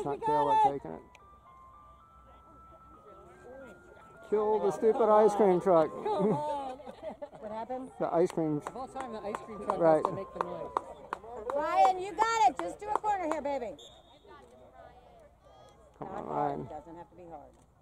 not Kayla taking it. Kill the stupid ice cream truck. Come on. What happened? The ice cream. Of all time, the ice cream truck Right. has to make the noise. Ryan, you got it. Just do a corner here, baby. Come Not on, hard. Ryan. Doesn't have to be hard.